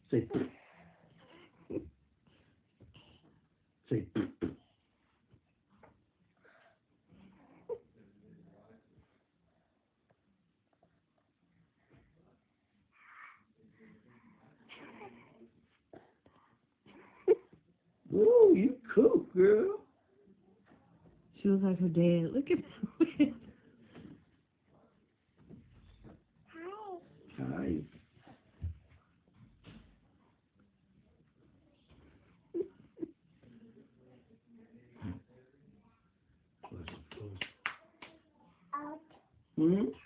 Say, say. Ooh, you cool, girl. She looks like her dad. Look at that. Hi. Hmm?